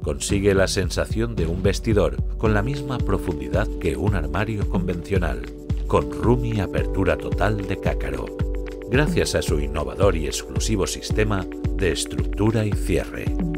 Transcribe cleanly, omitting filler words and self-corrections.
consigue la sensación de un vestidor con la misma profundidad que un armario convencional, con room y apertura total de cácaro, gracias a su innovador y exclusivo sistema de estructura y cierre.